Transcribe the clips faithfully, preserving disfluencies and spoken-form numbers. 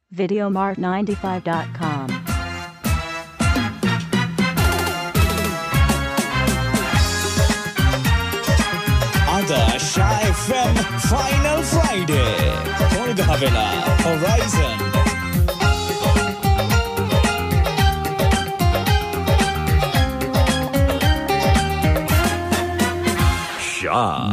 Videomart ninety-five dot com. Ada Shy F M Final Friday. Tolga Vela Horizon. Shah.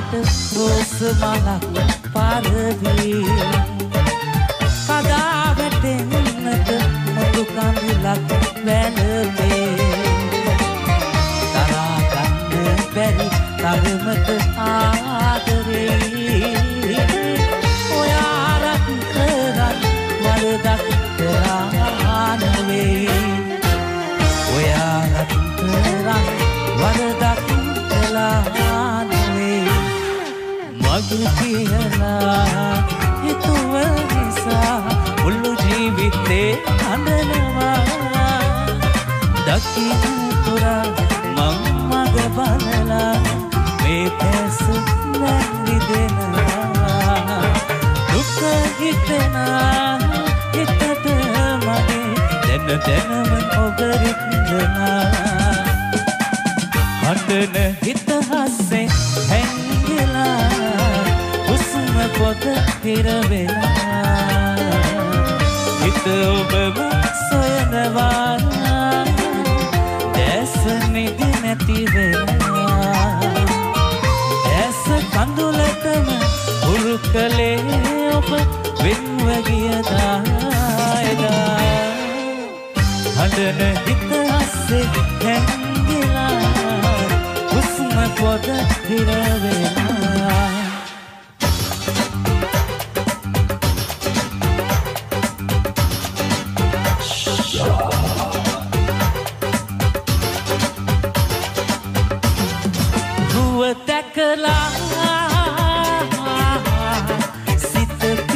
රෝස් මලක් පාරදී කදා වැටෙන්නට මුතු කඳුලක් වැළපේ තරා ගන්න බැරි තරමට ආදරේ ඔයා රත් කරන් වරදක් කරා නෙවේ ඔයා රත් කරන් වරදක් කළා නෙවේ මගේ කියලා හිතුව නිසා මුළු ජීවිතේ අඬනවා දකින්න තුරා මං මග බලලා මේ පැස නැරිදෙනවා දුක හිතෙනා හිතට මගේ දැන දැනම ඔබ රිද්දනා හඬන හිත හස්සේ හැංගිලා හුස්ම පොත හිර වෙලා හිත ඔබව සොයනවා දැස නිදි නැති වෙලා ඇස කඳුලටම උරු කළේ ඔබ වෙන්ව ගියදා එදා හඬන හිත හස්සේ හැංගිලා හුස්ම පොත හිර වෙලා රුව දැකලා සිත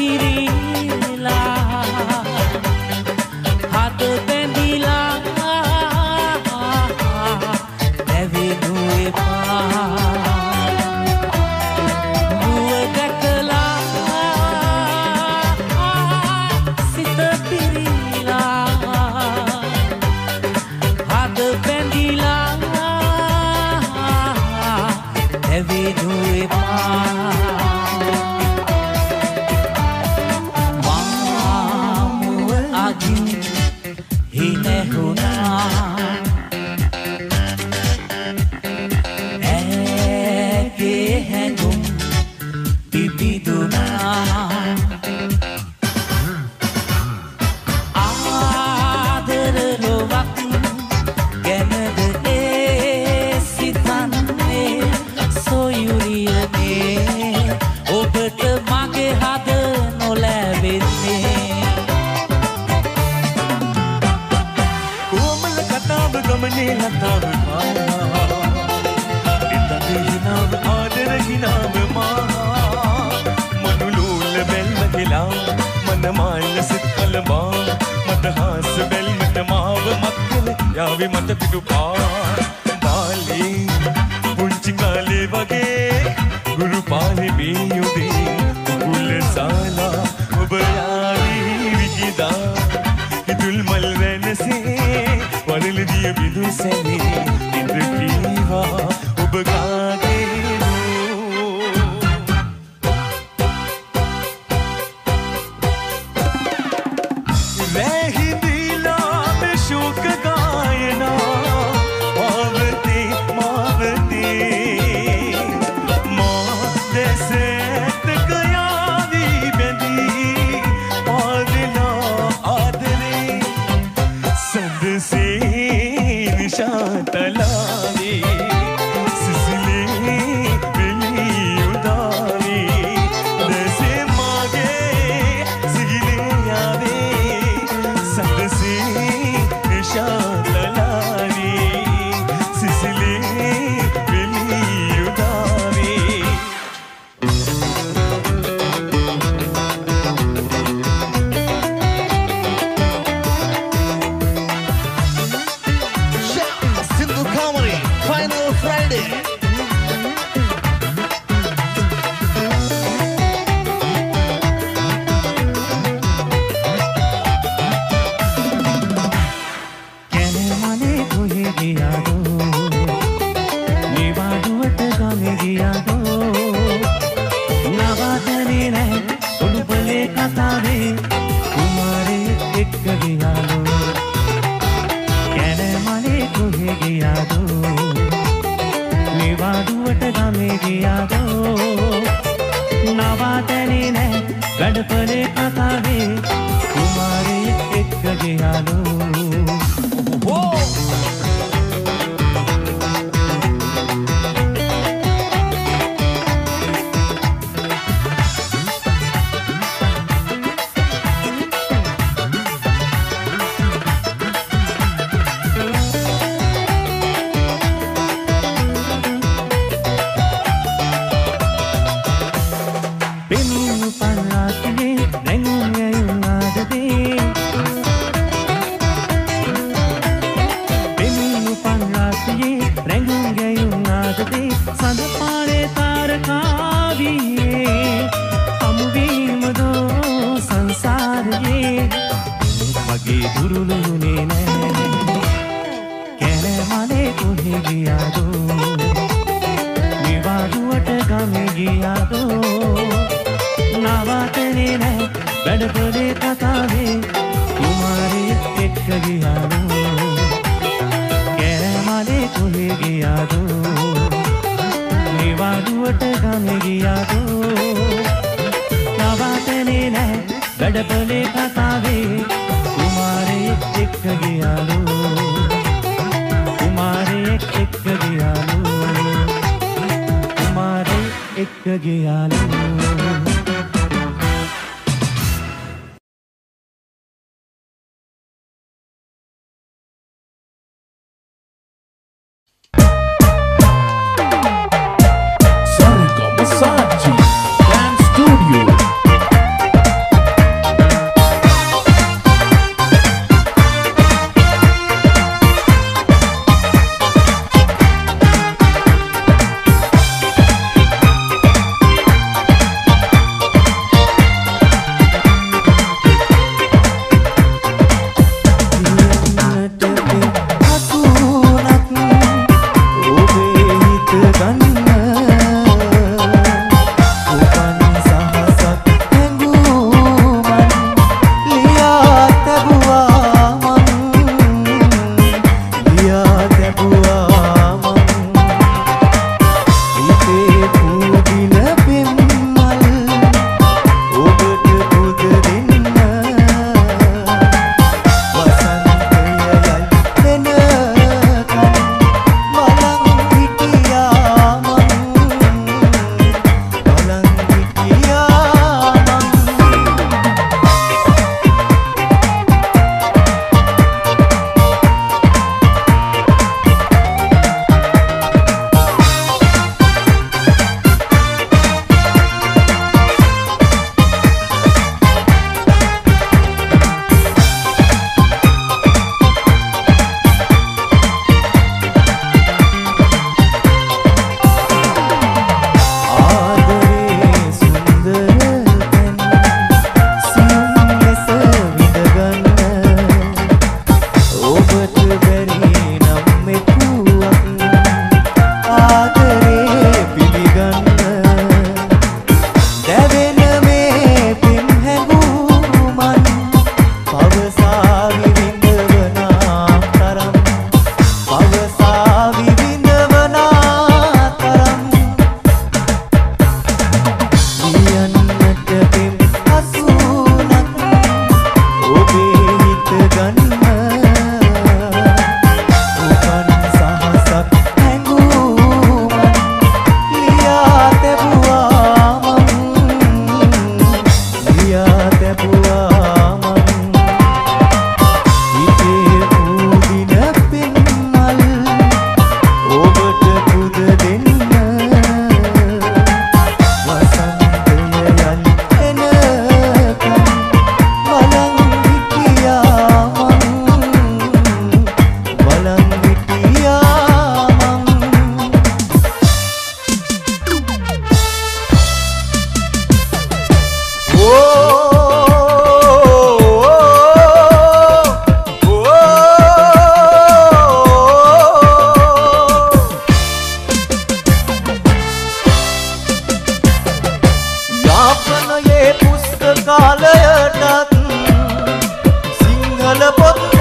පිරීලා හද බැඳිලා නැවෙනු එපා රුව දැකලා සිත පිරීලා හද බැඳිලා නැවෙනු එපා මාමුව අගින් හිනැහුණා ඇගේ හැඟුම් පිපිදුනා ආදර ලොවක් ගැනද ඒ සිතන්නේ සොයුරියනේ ඔබට මගේ හද නොලැබෙන්නේ කොමල කතාව ගමනේ ලතාව මාලා ඉතද හිනාව ආදර හිනාව මා මනුලූල බැල්ම හෙලා මන මාල්ල සිත් කලබා මට හාස බැල්මට මාව මක්කල යාවි මට පිටුපා බාලී පුංචි කාලේ වගේ ගුරු පාලේ මේ යුදේ කුකුල සාලා ඔබ යාවි විකිදා හිතුල් මල් වෙනසේ වරල දිය බිඳු සැනේ ඉඳ කීවා ඔබ ගාගේ වැහිදිලා මේ ශෝක ගායනා මාවතේ මාවතේ මා දෙසෙත් ගයාවි බැඳී ආදලා ආදරේ සඳසේ නිශාතලාවේ සිසිලේ වෙලී උදාවේ දෙසේ මගේ සිහිනේ යාවේ සඳසේ නිශාතලාවේ සිසිලේ වෙලී උදාවේ Sindhu Comedy Final Friday. කැලමනේ කොහෙ ගියාදෝ නිවාඩුවට ගමේ ගියාදෝ නවතනේ නැහැ උඩුපලේ කතාවේ කුමාරේ එක්ක ගියාදෝ කැලමනේ කොහෙ ගියාදෝ නිවාඩුවට ගමේ ගියාදෝ නවාතැනේ නෑ වැඩපලේ කතාවේ කුමාරයෙක් එක්ක ගියාලෝ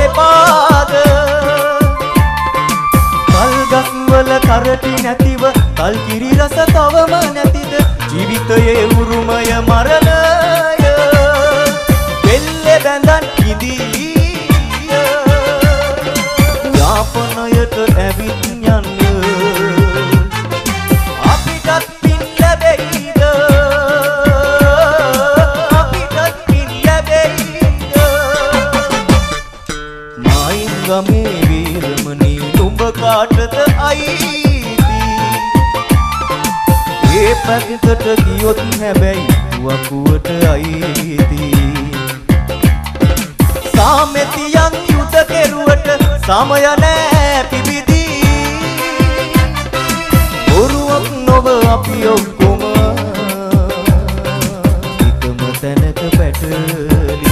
කරටි නැතිව කල් කිරි රස තවම නැතිද ජීවිතයේ උරුමය මරණය වෙල්ලේ බැඳන් ඉදී යාපනයට ඇවිත් යන්න අපිටත් පින් ලැබෙයිද අපිටත් පින් ලැබෙයිද මායින් ගමේ වීරමණී නුඹ කාටද අයිති ඒ පැත්තට ගියොත් හැබැයි වකුවට අයිති සාමෙතියන් යුද කෙරුවට සමය නෑ පිබිදී බොරුවක් නොව අපි ඔක්කොම එකම තැනක පැටලී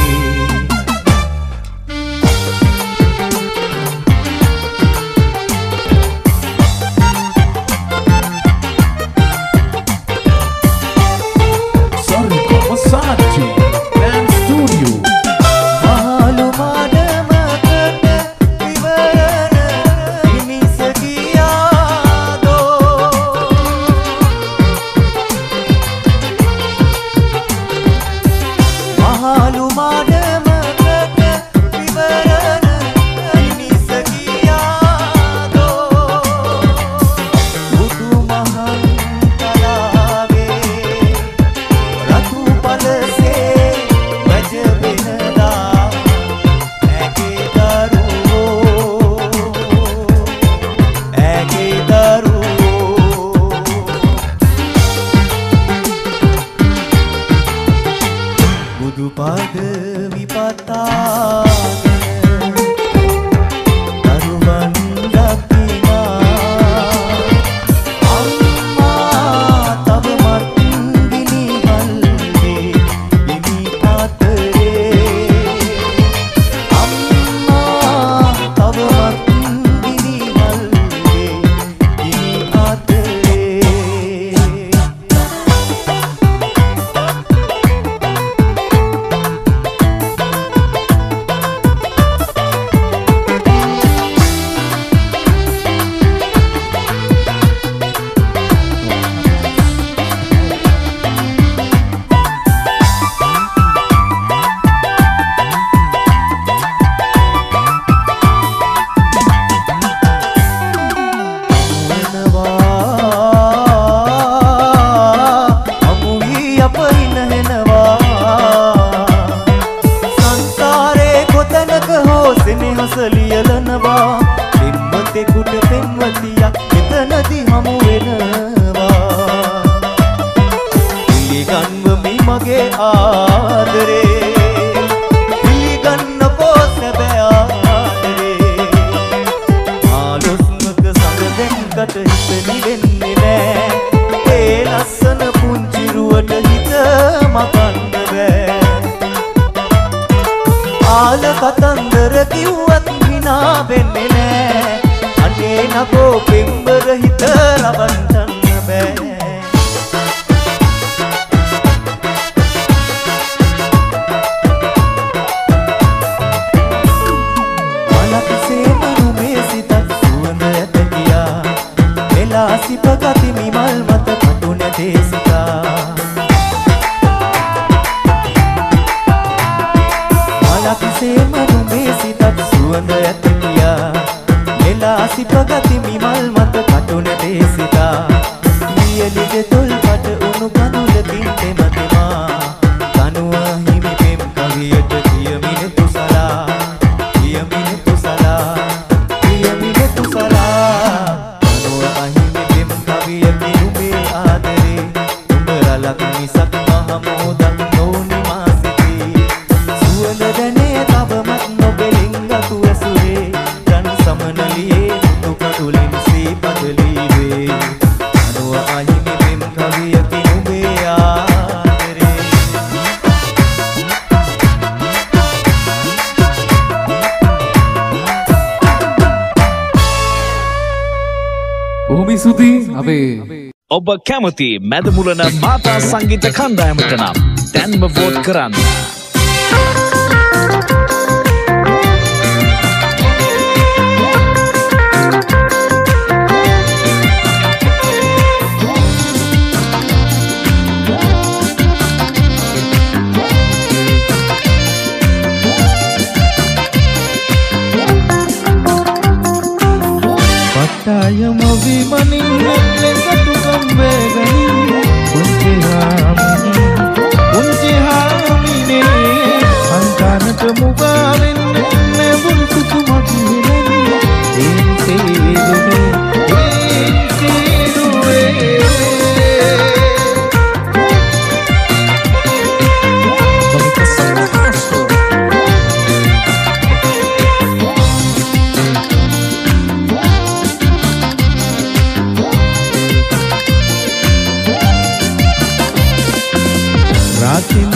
ඔබ කැමති මැදමුලන මාතා සංගීත කණ්ඩායමට නම් දැන්ම වෝට් කරන්න.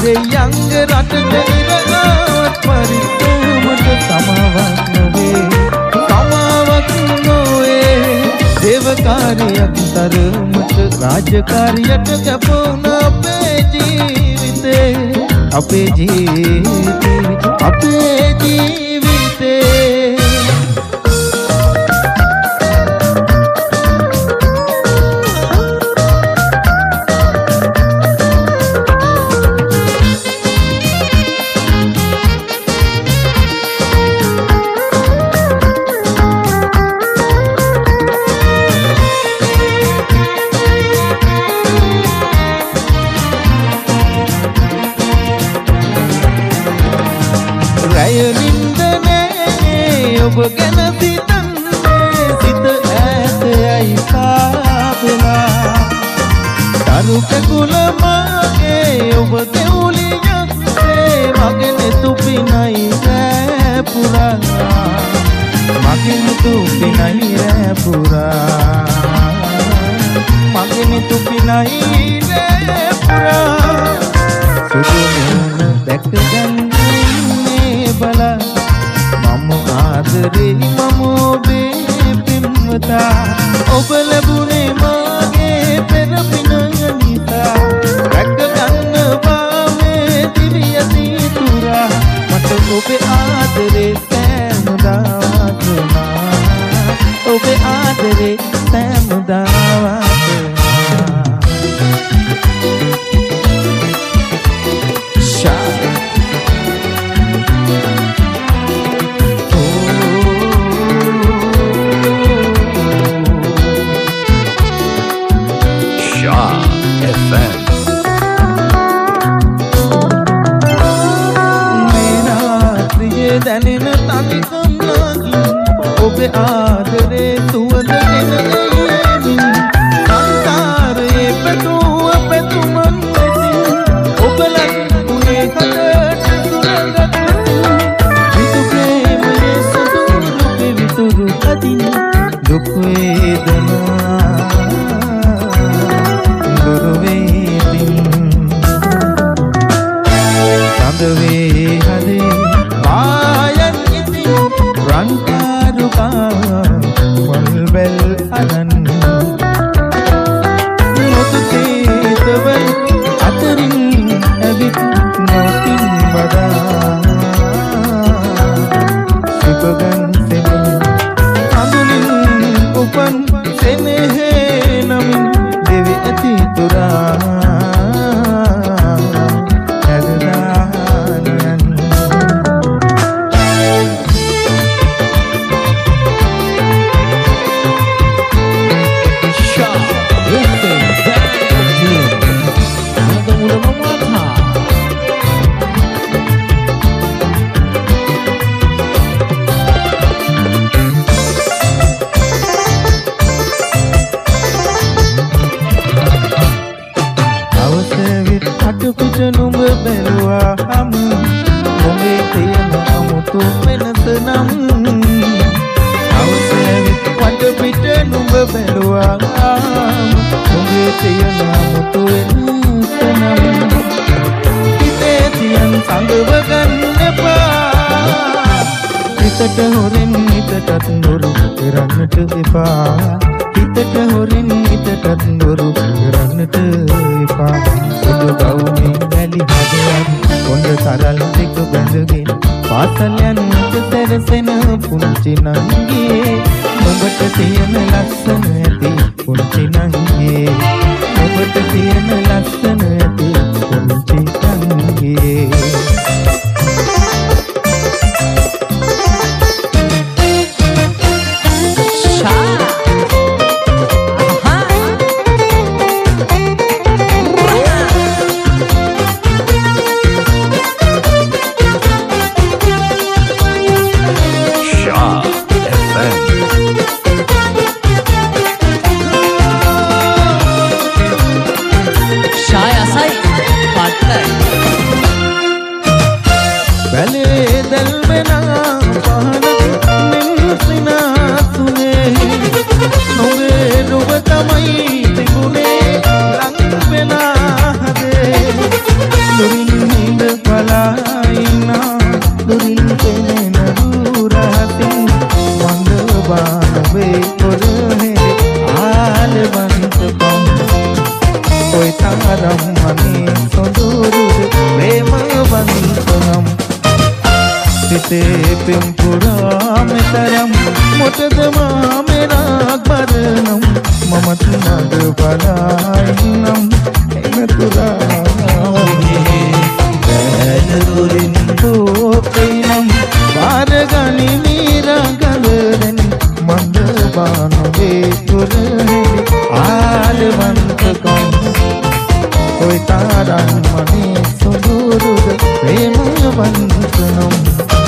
දෙයංග රටට ඉරගත් පරිස්සමට සමාවක් නොවේ සමාවක් නොවේ දේවකාරියක් තරමට රාජකාරියට කැපුණ අපේ ජීවිතේ අපේ ජීවිතේ අපේ ජීවිතේ ඔබ ගැන සිතන්නේ සිත ඈත යයි කාපලා දරු කකුල මාගේ ඔබ දෙවුලියක්සේ මගෙන තුපිනයි රෑ පුරා මගෙන තුපිනයි රෑ පුරා මගෙන තුපිනයි රෑ පුරා සුදු මුණ දැක ගන්නේ බලා ආදරේ මම ඔබේ පින්වතා ඔබ ලැබුණේ මාගේ පෙර පින නිසා රැක ගන්නවා මේ දිවිය සීතුරා මට ඔබේ ආදරේ සෑමදා වතුනා ඔබේ ආදරේ සෑමදා වතුනා දැනෙන තනිකම් නාගින් ඔබේ ආදරේ සුවඳ ගෙනෙමින් සංසාරයේ පැතුව පැතුමන් ලෙසින් ඔබලත් උනේ කටට සුරඟට විතු ප්‍රේමයේ සතුරු පිවිතුරු අදින දුක් වේදනා දුරු වේදින් සඳ වේ හදේ ආයන් ඉතින් රන්කාරුකා වල්බෙල් අනන් නොතුසීතවල් අතරින් ඇවිත් නොතින් බදා සිපගන් සෙමින් අඳුලින් උපන් සෙනෙහේ නමින් දෙවි ඇති තුරා නුඹ බැලුවාම ඔබේ තියෙන අමුතු වෙනස නම් අවසෙවිත් වට පිට නුඹ බැලුවාම ඔබේ තියෙන අමුතු වෙනස නම් හිතේ තියන් සංගව ගන්න එපා හිතට හොරෙන් හිතටත් නොරු කරන්නට එපා හිතට හොරෙන් හිතටත් නොරු කරන්නට එපා සුදු ගවුමේ වැලි හදවත් කොණ්ඩ සරල් දෙක බැඳගෙන පාසල් යන්නට සැරසෙන පුංචි නංගියේ ඔබට තියෙන ලස්සන ඇති පුංචි නංගියේ ඔබට තියෙන ලස්සන ඇති පුංචි නංගියේ Shaya Sai මනේ සොඳුරුද ප්‍රේමවන්තනම් සිතේ පෙම් පුරා මෙතරම් මොටද මා මෙරාක් බරනම් මම තුනද බලායිනම් එනතුරා බැලුරින් තෝපේනම් බාරගනි මීරගලෙන් මන්ද බානුවේ තුරනේ ආලවන්තකම් ඔය තරම් මනේ සොඳුරුද ප්‍රේමවන්තනම්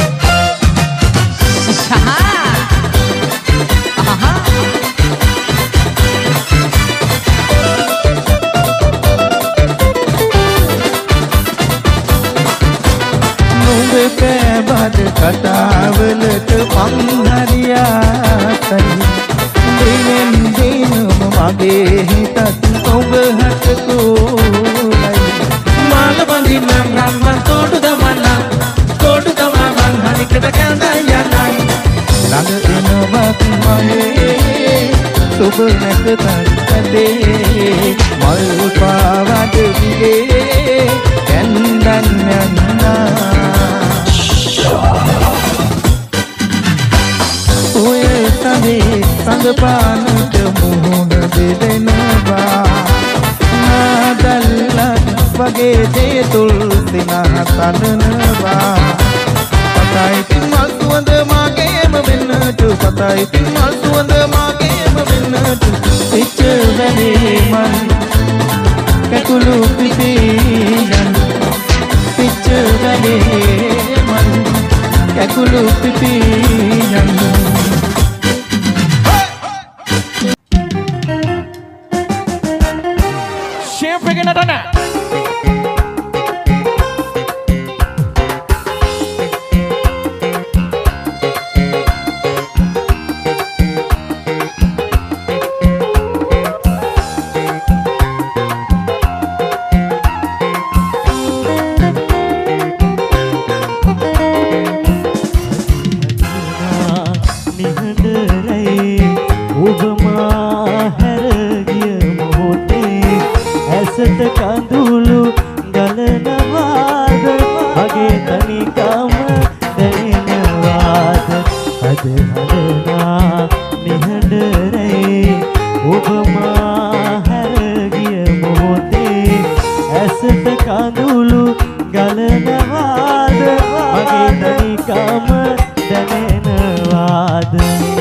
පැබද කතාවලට මං හරියාතයි දිනෙන් දිනම මගේ හිතත් ඔබ හටකෝයි මාල බඳින්න නම් තෝටු දමන්න තෝටු දමන්න හනිකට කඳයි යනයි ළඟ එනවත් මගේ සුබ නැකතත් ඇදේ මල් පාවඩ විගේ කැන්දන් යන්නා ඔය සමේ සංගපානට මුහුණ දෙදෙනවා නාදල්ලක් වගේ දේතුල් සිනහ තනනවා පතයි පින් මල් සුවඳ මාගේම වෙන්නට පතයි පින් මල් සුවඳ මාගේම වෙන්නට පිච්ච වැලේ මන් කැකුළු පිපියන් පිච්ච වැලේ මන් කැකුළු පිපියන් ෂේප් එකේ නටන කඳුළු ගලනවාද මගේ තනිකම දැනෙනවාද අද හදනා නිහඬරේ ඔබ මා හැර ගිය මොහොතේ ඇසට කඳුළු ගලනවාද මගේ තනිකම දැනෙනවාද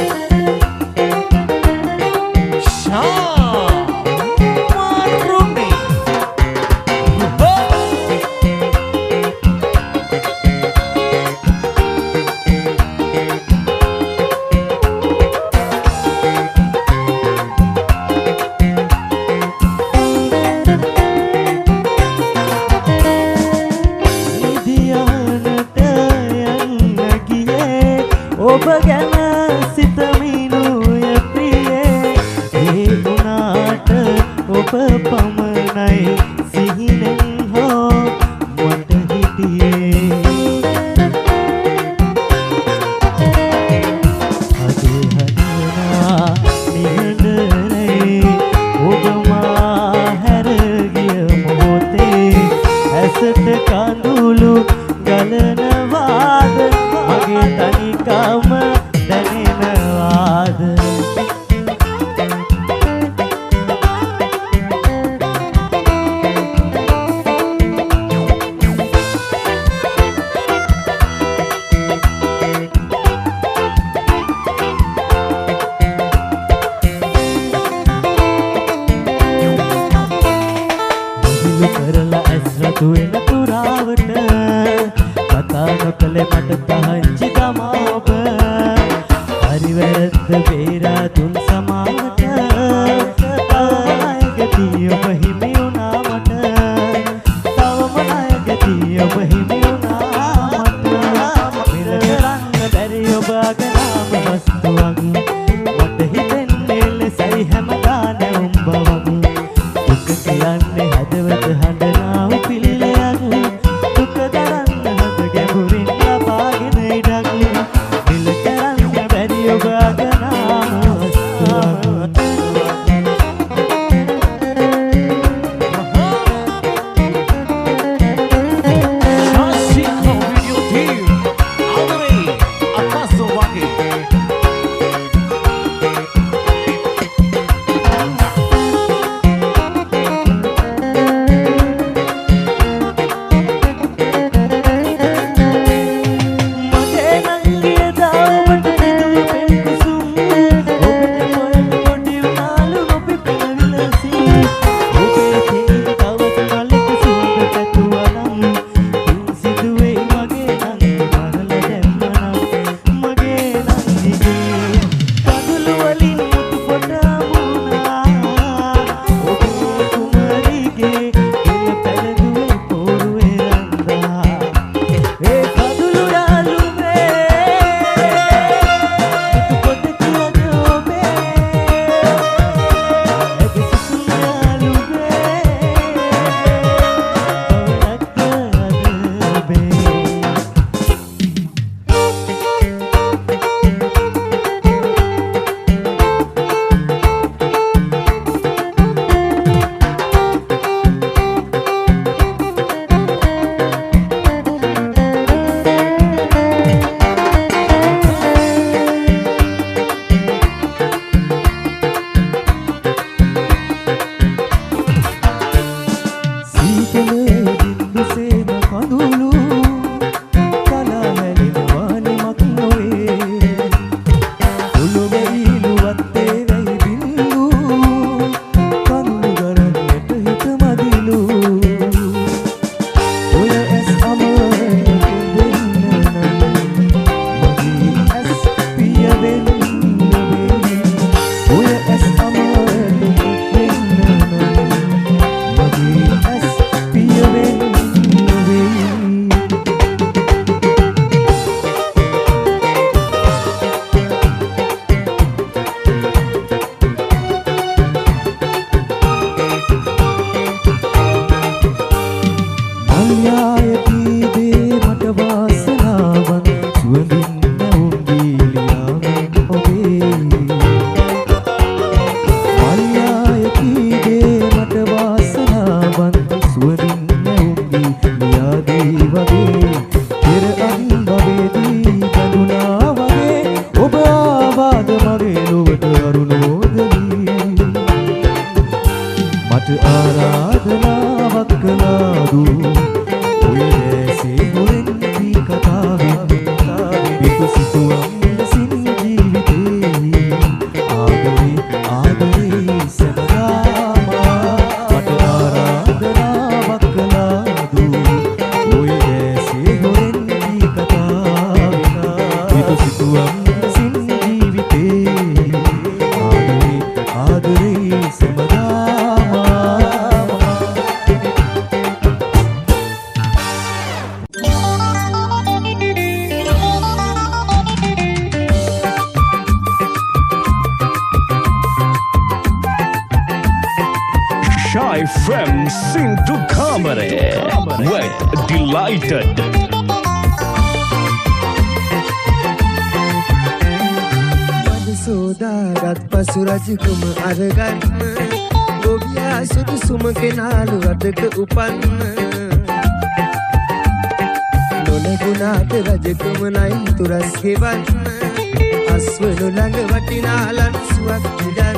ඔබ ගැන සිතමිනුය ප්‍රියේ ඒ වුණාට ඔබ පමණයි සිහිනෙන් හෝ මට හිටියේ අද හදනා නිහඬරේ ඔබ මා හැර ගිය මොහොතේ ඇසට කඳුළු ගලනවාද මගේ තනිකම දැනෙනවාද විහිළු කරලා ඇස් රතු වෙන පුරාවට කතා නොකළේ මට පහංචි තමා ඔබ හරි වැරද්ද බේරා තුන් සමාවට නායකදී ඔබ හිමි වුණා මට තවම නායකදී ඔබ හිමි වුණා මට මෙල කරන්න බැරි ඔබ අගනාම වස්තුවක් මට හිතෙන්නේ ලෙසයි හැමදාම උඹ වගේ දුක කියන්නේ හදවත හඬනා පිළිලයක් දුක දරන්න හද ගැඹුරින් ලබාගෙන මල්යාය කීදේ මට වාසනාවන් සුවඳින් නැවුම් දීලියාවෙන් ඔබේ මල්යාය කීදේ මට වාසනාවන් සුවඳින් නැවුම් දීලියාදී වගේ පෙර අන් භවයේදී බඳුනා වගේ ඔබ ආවාද මගේ ලොවට අරුණෝදනී මට ආරාධනාවක් කළාදු ඔය දැසේ හොරෙන් දී කතාවෙන් විතු සිතුවම් ලෙසින් ජීවිතේ ආදරේ ආදරේ සැබෑම මට ආරාධනාවක් කළාදු ඔය දැසේ හොරෙන් දී කතාවෙන් විතු සිතුවම් ලෙසින් ජීවිතේ ආදරේ ආදරේ සැබෑම Shy from Sing to Kamare with Delighted. සෝදාගත් පසු රජකුම අරගන්න ගොවියා සුදුසුම කෙනාලු රටක උපන්න නොලගුණාට රජකුම නයි තුරස් ගෙවන්න අස්වනු ළඟ වටිනා ලන්සුවක් පිදන්න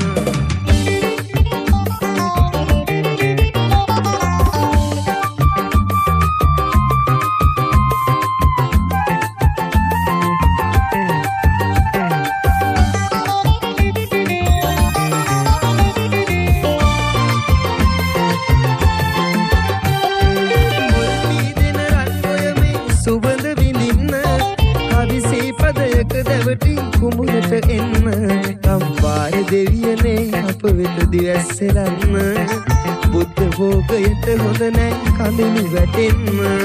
කුඹුරට එන්න කම්පාර දෙවියනේ අප වෙත දිවැස්සෙලන්න බුද්ධ භෝගයට හොඳ නැ කඳුළු වැටෙන්න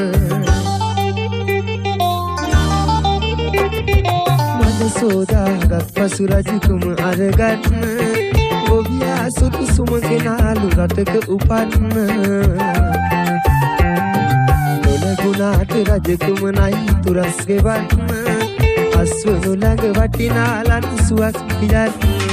මද සෝදාගත් පසු රජකුම අරගන්න ගොවියා සුදුසුම කෙනාලු රටක උපන්න නොලගුණාට රජකුම නයි තුරස් ගෙවන්න අස්වනු ළඟ වටිනා ලන්සුවක් පියන්න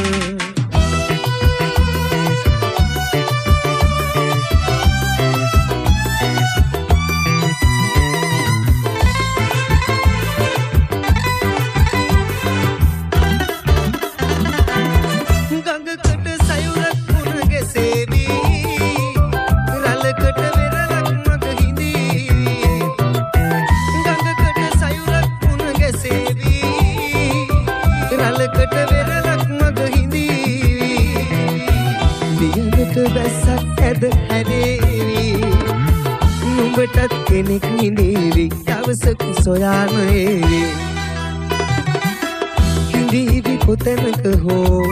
ගඟකට සයුරක් පුන ගැසේවි රළකට වෙරළක් මග හිඳී ගඟකට සයුරක් පුන ගැසේවි රළකට වෙරළක් මග හිඳී දියකට බැස්සක් ඇද හැදේවි නුඹටත් කෙනෙක් හිඳීවි දවසක සොයාම ඒවි හිඳීවි කොතැනක හෝ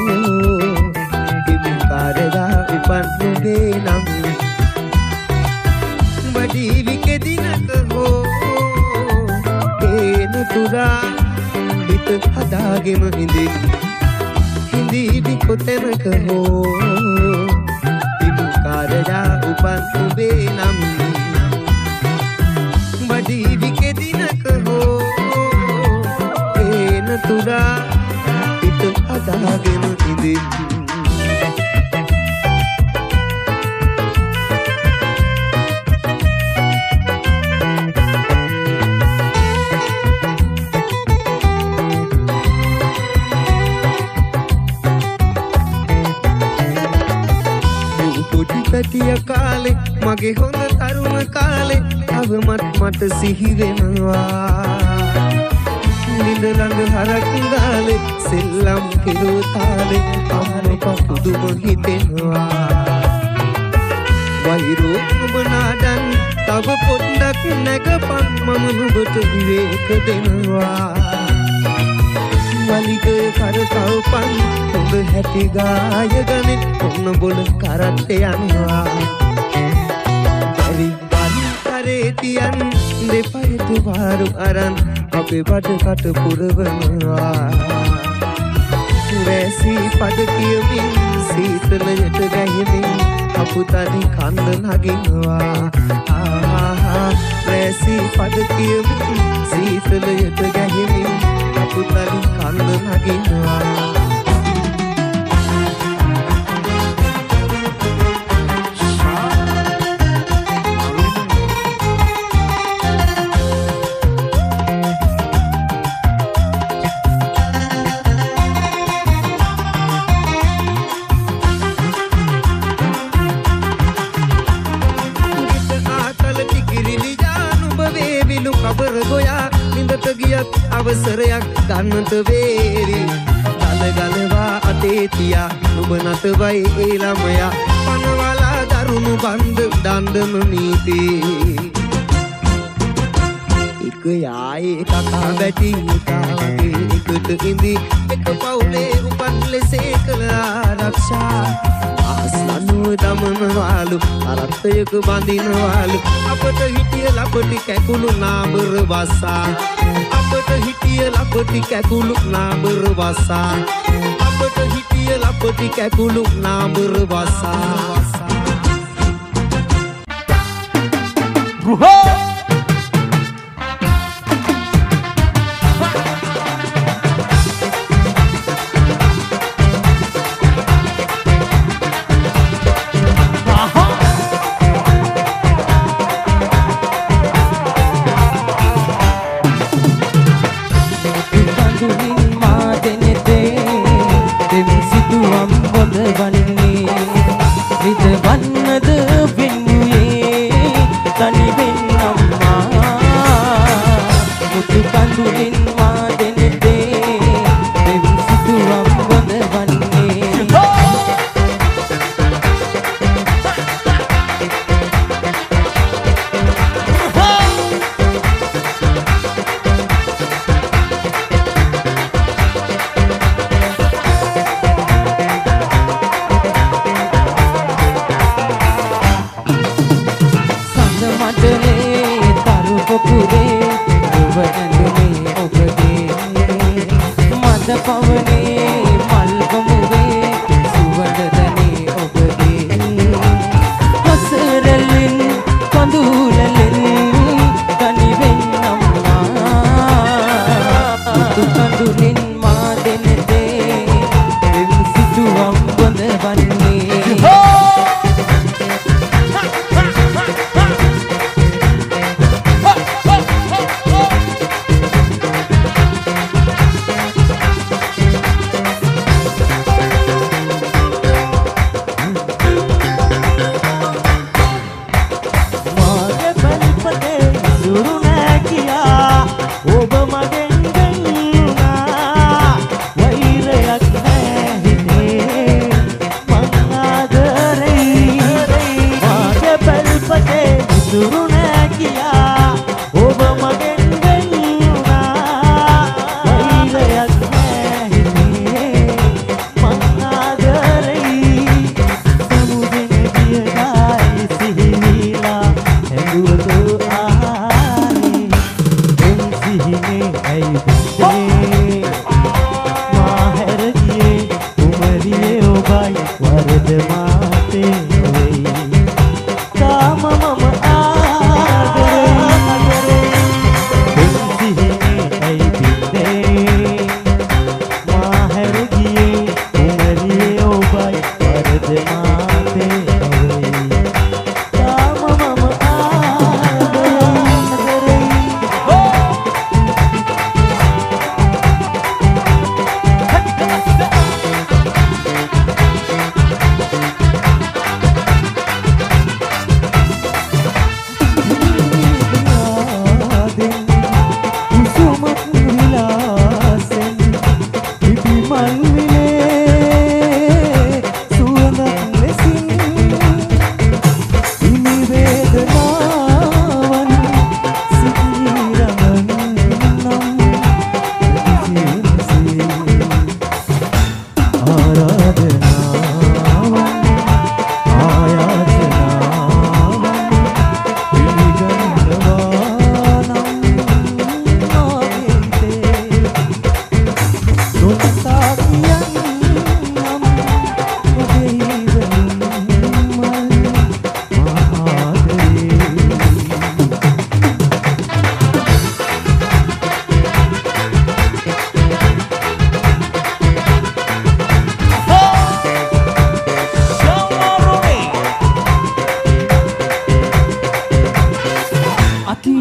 ඉබුකාරදා උපන් නුඹේ නම් බඩීවි කෙදිනක හෝ ඒන තුරා හිත හදාගෙන හිඳි හිඳීවි කොතැනක හෝ ඉබුකාරදා උපන් නුඹේ නම් බඩීවි කෙදිනක හෝ ඒන තුරා හිත හදාගෙන හිඳි පැටිය කාලේ මගේ හොඳ තරුණ කාලේ අවමත් මට සිහි වෙනවා නිඳ ළඟ හරක් ගාලේ සෙල්ලම් කෙරෝ තාලේ අම්මක පුදුම හිතෙනවා වෛරෝ ඔබ නාඩන් තව පොඩ්ඩක් නැගපන් මම නුඹට විවේක දෙනවා වලිග කරකවපන් හොඳ හැටි ගාය ගනින් ඔන්න බොල කරත් යනවා බැරි බලි කරේ තියන් දෙපයට වාරු අරන් අපේ බඩකට පුරවනවා වැසි පද කියමින් සීතලයට ගැහිමින් කපු තනි කන්ද නගිනවා ආහා රැසි පද කියමින් සීතලයට ගැහිමින් කපු තනි කන්ද නගිනවා කබර ගොයා නිඳට ගියත් අවසරයක් ගන්නට වේරි ගල ගලවා අතේ තියා නුඹ නතවයි ඒ ළමයා පනවලා දරුණු බන්ධ දණ්ඩන නීති එක යායේ කතා බැටි කාගේ එකට ඉඳි එක පවුලේ උපන් ලෙසේ කළ ආරක්ෂා ආස්ලනුව දමනවාලු අරත්තයක බඳිනවාලු අපට හිටිය ලපටි කැකුළු නාබර වසා අපට හිටිය ලපටි කැකුළු නාබර වසා අපට හිටිය ලපටි කැකුළු නාබර වසා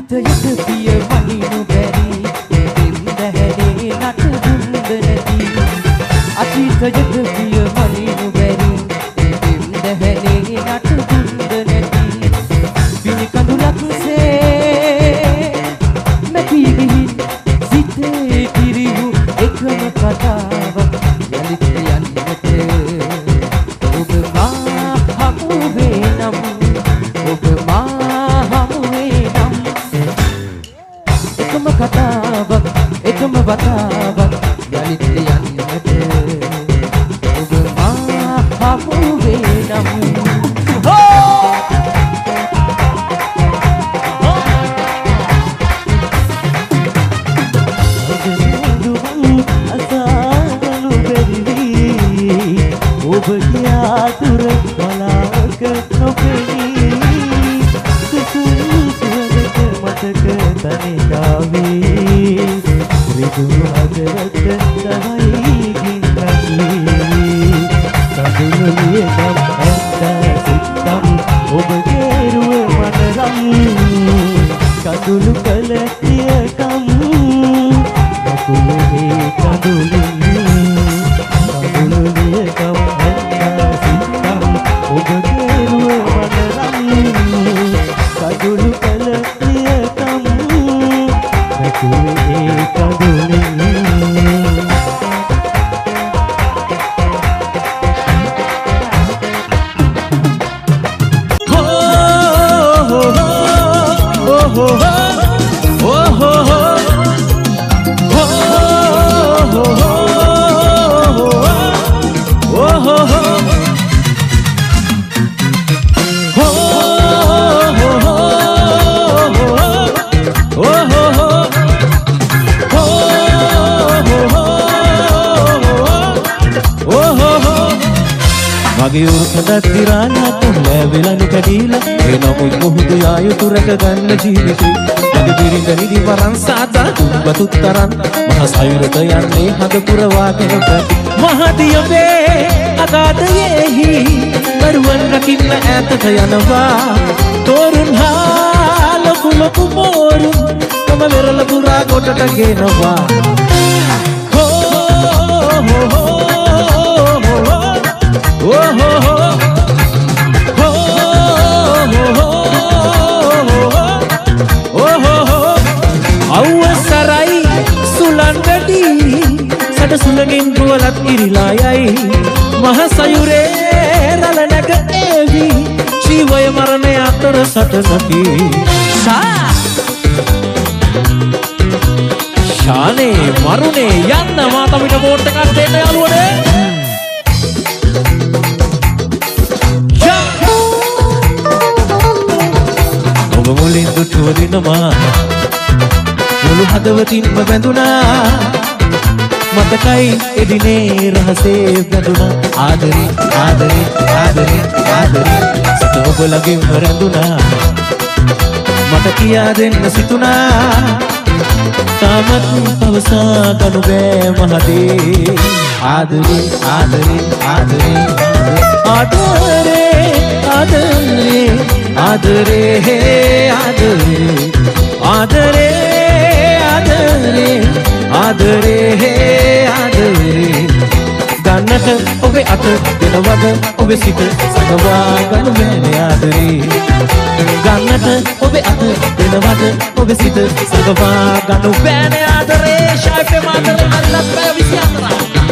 අතීතයට පිය මනිනු බැරි දෙම්දැහැනේ නට දුන්ද නැති අතීතයට පිය මනිනු බැරි දෙම්දැහැනේ නට දුන්ද නැති පිණි කඳුලක්සේ නැති ගිහින් සිතේ කිරිහු එකම කතාවක් යලිත් යන්නට ඔබ මා හමු වෙනම් ඔබ මා හමු වෙනම් එකම කතාවක් එකම වතාවක් යලිත් යන්නට ඔබ මා හමු වෙනම් ඔබ කියාතුර බලාවක නොපෙනී සුසුම් සුවදක මතක තනිකාවී රිදුරු අදරත තමයි ගින්නකී කඳුළුලිය නම් ඇත්ත සිත්තම් ඔබ ගේරුව මනරම් කඳුළු කළ තියකම් නකුලේ කඳුලින් කඳුළුලියකම් කඳුළු කළ ප්‍රියතම නැතුවේ කඳුලින් හෝ හෝ හෝ හෝ හෝ හෝ මගේ උරුකඩ තිරාණත් ලැබෙලා නිකඩීලා එනමුත් මුහුදු යායුතු රැක ගන්න ජීවිතේ මගේ පිරිඳ නිදි වරන් සාදා දුම්බතුත් තරන් මහ සයුරට යන්නේ හද පුරවාගෙන පැති මහදී ඔබේ අගාධයේහි දරුවන් රකින්න ඈතට යනවා තෝරුන් හා ලොකු ලොකු මෝරුන් තම වෙරළ පුරා කොටට ගෙනවා හෝ හෝ හෝ Oh ho ho ho ho ho ho ho අවසරයි සුලංගඩි සඩ සුලඟින් දුවලත් ඉරිලා යයි මහ සයුරේ රළ නැග ඒවි ජීවය මරණය අතර සටනකි සා ශානේ මරුනේ යන්න මාතමිට බෝට් එකක් දෙන්න යාළුවනේ මුලින් දුටුව දිනවා මුළු හදවතින්ම බැඳුනා මතකයි එදිනේ රහසේ බැඳුනා ආදරේ ආදරේ ආදරේ ආදරේ සිත ඔබ ළඟින්ම රැඳුනා මට කියා දෙන්න සිතුනා තාමත් පවසා ගනු බෑ මහදේ ආදරේ ආදරේ ආදරේ ආදරේ ආදරේ ආදරේ ආදරේ ආදරේ ආදරේ ආදරේ ආදරේ ගන්නට ඔබේ අත දෙනවද ඔබේ සිත සඟවා ගනු බෑනේ ආදරේ ගන්නට ඔබේ අත දෙනවද ඔබේ සිත සඟවා ගනු බෑනේ ආදරේ ෂයිපේ මාතරේ අල්ලත් බෑ විසිහතර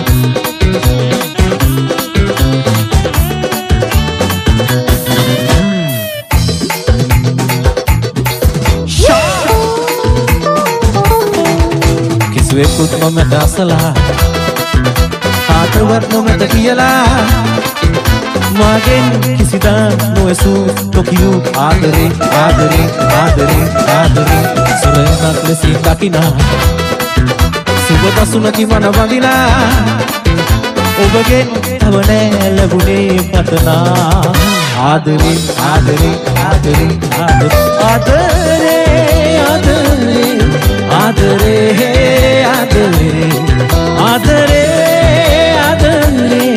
කිසිවෙකුත් නොමැත අසලා ආතවත් නොමැත කියලා මගෙන් කිසිදා නොඇසූ නොකියූ ආදරේ ආදරේ ආදරේ ආදරේ සුරයනක් ලෙසින් දකිනා සුබදසුනකි මන වඳිනා ඔබගෙන් තව නෑ ලැබුණේ පතනා ආදරේ ආදරේ ආදරේ ආදරේ ආදරේ ආදරේ ආදරේ ආදරේ ආදරේ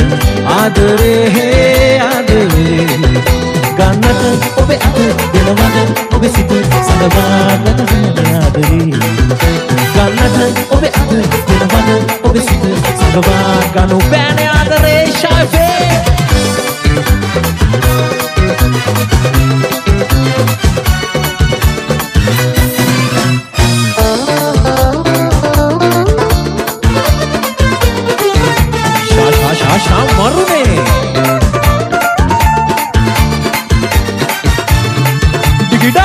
ආදරේ ආදරේ ගන්නට ඔබේ අත දෙනවද ඔබේ සිත සඳවා ගන්න ආදරේ ගන්නට ඔබේ අත දෙනවද ඔබේ සිත සඳවා ගන්න බෑනේ ආදරේ ෂයිෆේ Shah Marune Digida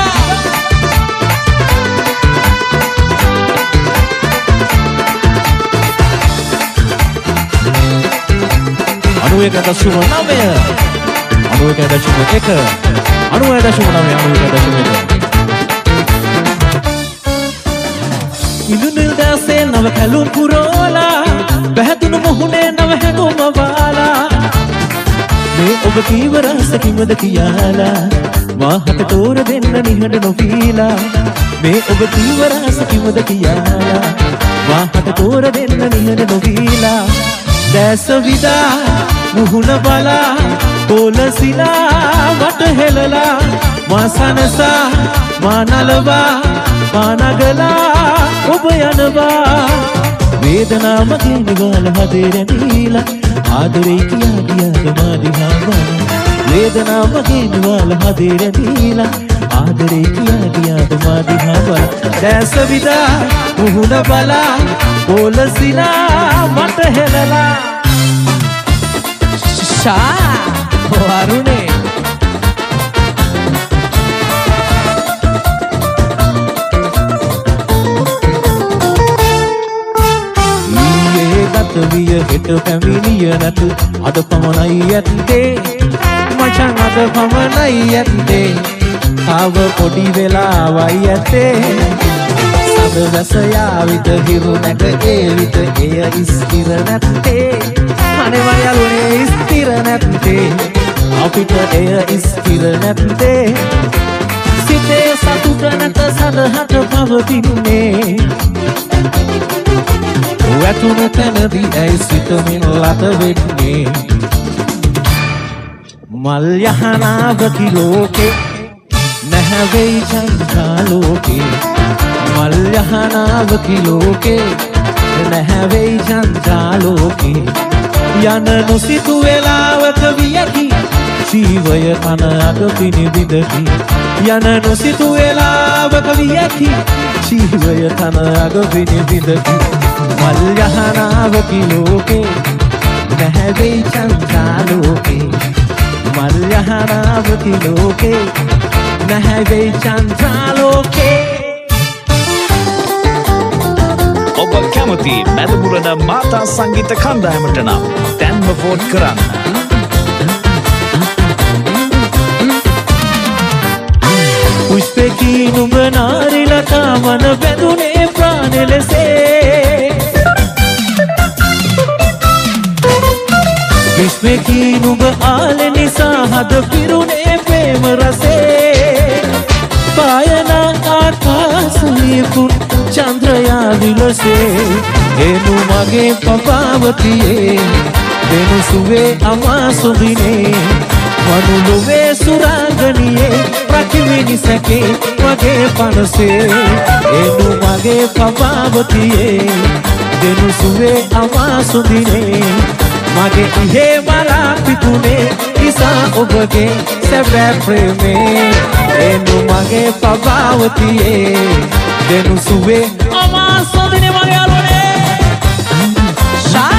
Anu එක දශම නවය Anu එක දශම එක Anu එක දශම නවය Anu එක දශම එක ඉදුනිල් දැසේ නව කැලුම් පුරෝලා බැහැතුණු මොහුනේ නව හැඟුම වාලා මේ ඔබ කීවර සකිමද කියාලා මාහට තෝර දෙන්න නිහඬ නොපීලා මේ ඔබ කීවර සකිමද කියාලා මාහට තෝර දෙන්න නිහඬ නොපීලා දැස විදා මුහුණ බලා පොලසිලා වට හෙලලා මාසනසා මානලවා පානගලා ඔබ යනවා වේදනා මගේ නිවාල හදේ රැඳීලා ආදරේ කියා ගියාද මාදිහා බලා වේදනා මගේ නිවාල හදේ රැඳීලා ආදරේ කියා ගියාද මාදිහා බලා දැස විදා මුහුණ බලා පොලසිලා මට හෙලලා ෂා වරුනේ විය හෙට පැමිණිය නැත අද පමණයි ඇත්තේ මචං අද පමණයි ඇත්තේ ආව පොඩි වෙලාවයි ඇත්තේ සද වැස යාවිත හිරු නැග ඒවිත එය ස්ථිර නැත්තේ අනේ මයලුනේ ස්ථිර නැත්තේ අපිට එය ස්ථිර නැත්තේ සිතේ සතුට නැත සදහට පවතින්නේ වැටුණු තැනදී ඇයි සිතමින් ලත වෙන්නේ මල් යහනාවකි ලෝකේ නැහැ වෙයි චන්ද්‍රා ලෝකේ මල් යහනාවකි ලෝකේ නැහැ වෙයි චන්ද්‍රා ලෝකේ යන නොසිතු වේලාවක වියකි ජීවය කන අග පිනිබිදකි යන නොසිතු වේලාවක වියකි ජීවය කන අග පිනිබිදකි මල් යහනාවකි ලෝකේ නැහැ වෙයි චන්ද්‍රා ලෝකේ මල් යහනාවකි ලෝකේ නැහැ වෙයි චන්ද්‍රා ලෝකේ ඔබ කැමති මැදමුරන මාතා සංගීත කණ්ඩායමට නම් දැන්ම වෝට් කරන්න පුෂ්පකී නුඹ නාරිලතා මන බැඳුනේ ප්‍රාණ ලෙසේ විශ්වකී නුඹ ආල නිසා හද පිරුණේ ප්‍රේම රසේ පායන ආකාශයේ පුන් චන්ද්‍රයා විලසේ එනු මගේ පපාවතියේ දෙනු සුවේ අමාසුදිනේ මනුලොවේ සුරාංගනියේ ප්‍රතිවිනි සැකේ මගේ පනසේ එනු මගේ පපාවතියේ දෙනු සුවේ අමාසුදිනේ මගේ ඉහේ මලා පිතුනේ නිසා ඔබගේ සැබෑ ප්‍රේමේ එනු මගේ පපාවතියේ දෙනු සුවේ අමාසුදිනේ මගේ අලුනේ ෂා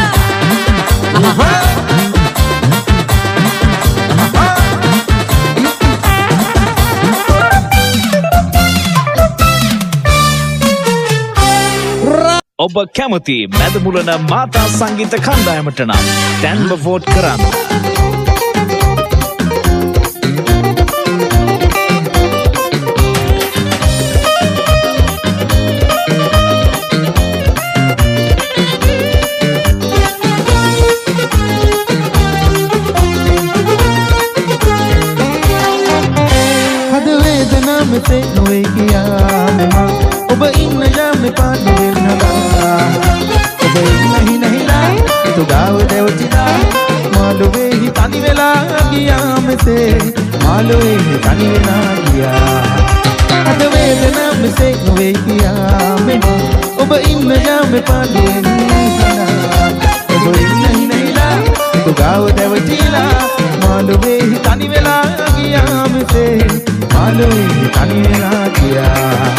ඔබ කැමති මැදමුරන මාතා සංගීත කණ්ඩායමට නම් දැන්ම වෝට් කරන්න හද වේදනා මෙතේ නොවේ කියා මෙමා ඔබ ඉන්න යාමේ පාඩු වෙන්නලා ඔබ ඉන්න හිනහිලා තු ගාව දෙවතිලා මාළුවේ හි තනි වෙලා ගියා මෙතේ මාළුවේ හි තනි වෙලා ගියා ජාම සේ නොවේ කියා මෙම ඔබ ඉන්න ජාම පාඩුවෙන් හනා ඔබ ඉන්න හිනහිලා තුගාව දැවටිලා මාළුවේ තනි වෙලා ගියා මෙසේ මාළුවේ තනි වෙලා ගියා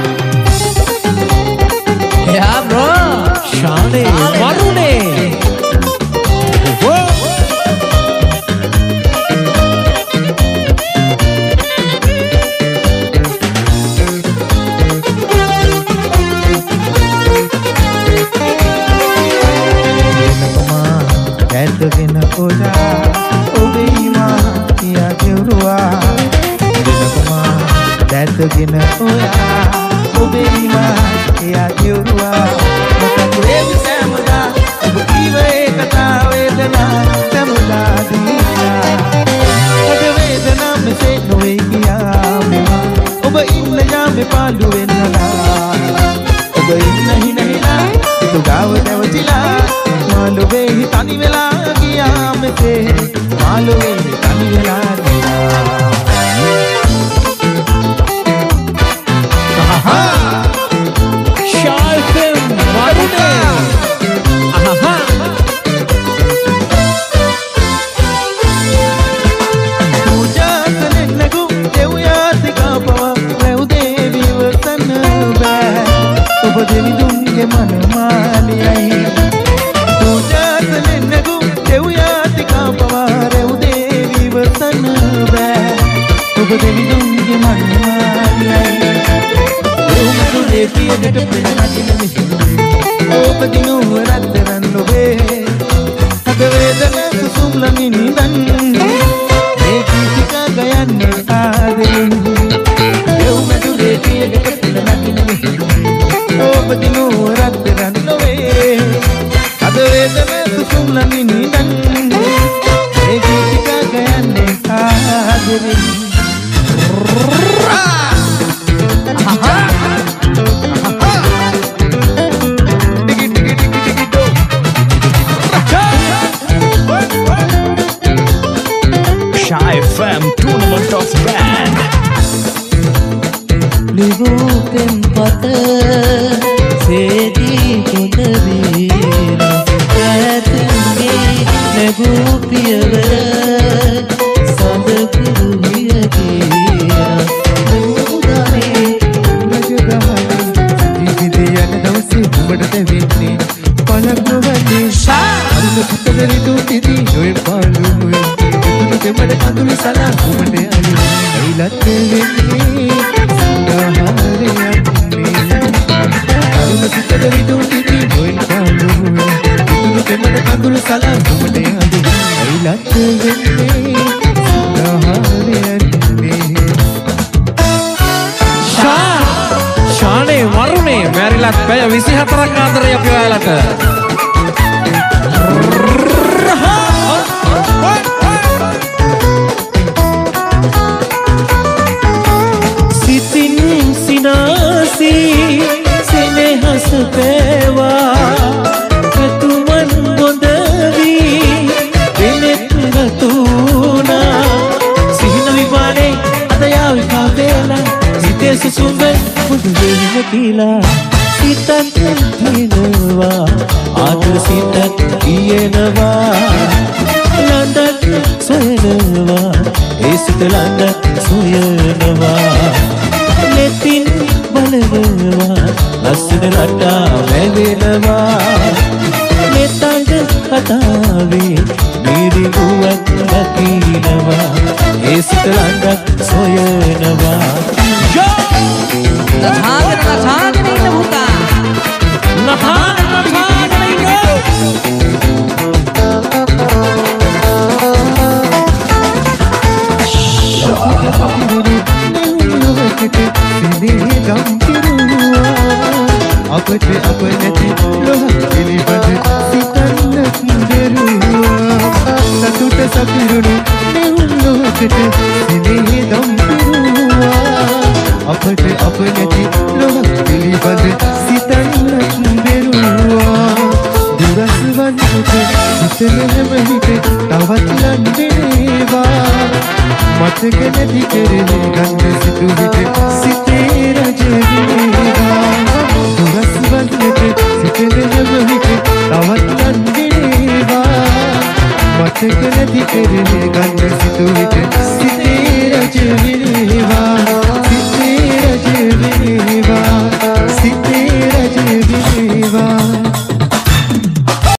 Yeah bro Shane Varune ඇතගෙන ඔයා ඔබේ මා කියා කෙවුවා දිනකමා ඇතගෙන ඔයා ඔබේ මා කියා කෙවුවා මතකේ විසමදා ඔබ කීවේ කතා වේදනා සමුදා දීලා අද වේදනා මෙසේ නොවේ කියා මෙමා ඔබ ඉන්න යාමේ පාළු වෙන්නලා ඔබ ඉන්න හිනහිලා තුගාව දැවටිලා මාළුවේ තනි වෙලා ගියා මෙසේ මාළුවේ තනි වෙලා ගියා අහහා ශාල්කම් වරුනේ අහහා පූජාසනෙන් නගු දෙවියාතිකා පව රැව් දේවිව තන බෑ ඔබ දෙවිදුන්ගේ මනමාලියයි පූජාසනෙන්නගු දෙවියාතිකා පවාරෙව් දේවිව තන බෑ ඔබ දෙවිදුන්ගේ මනමාලියයි දෙව්මරුලේ පියකට පෙළනකින මිහිදුවේ ඔබ දිනුවරත් දරන්න ඔබේ අද වේදන සුසුම්ලමි නිදන් මේ කීතිකා ගයන්නේ ආදරෙන් දෙව්මරුලේ පියකට පෙළනකින මිහිදුවේ ඔබ දිනුවරත් දරන්න ඔබේ අද වේදන සුසුම්ලමි නිදන් ඒ ගීතිකා ගයන්නේ ආදරෙන් Shy F M Tournament of Band Livuken pata sedi kodavira Katunge nagu piyava sadakuriya kiya Nudane රජගහනේ ජීවිතයන දවසේ උඹට වෙන්නේ පලක්වන්නේ අරුණ පුතදරි දුතිති ඔය පාළුවේ ඉතුරු දෙමඩ කඳුළු සලා උඹට අලි ඇයිලත් වෙන්නේ සඳහාරයක් අරුණ පුතදරි දුතිති ඔය පාළුවේ ඉතුරු දෙමඩ කඳුළු සලා උඹට අලි ඇයිලත් වෙන්නේ සඳහාරයක් ශානේ වරුනේ මැරිලත් පැය විසිහතරක් ආතරේ අපි ඔයාලට සිතින් සිනාසී සෙනෙහස පේවා කතුමන් බොඳවී දෙනෙත් රතුනා සිහින විපානේ අද යාවි කාවේලා සිතේ සුසුම්බෙන් මුදු වෙන්න කියලා සිතත් තියෙනවා ආදර සිතත් තියෙනවා ලඳක් සොයනවා ඒ සිත ලඳක් සොයනවා නෙතින් බලනවා ලස්සන රටා වැවෙනවා නෙතඟ කතාවේ නිරිගුවක් දකිනවා ඒ සිත ලඳක් සොයනවා නථාගෙන නථාගෙන ඉන්න පුතා නථාගෙන නථාගෙන ඉන්න අපට අප නැති ලොහ පිළිබඳ සිතන්නත් දෙරුවා සතුට සපිරුණු නෙවුම් ලොහකට සිනේ දම් පිරුවා අපට අප නැති ලොහ පිළිබඳ සිතන්නත් දෙරුවා දුරස් වන්නට සිතන හැම හිත තවත් ලන්දේවා මතක නැති කරේ ගන්න සිතු විට සිතේ රජවි මතක නැති කරේ ගන්න සිතුවිට සිතේ රජ වෙනවා සිතේ රජ වෙනවා සිතේ රජ වෙනවා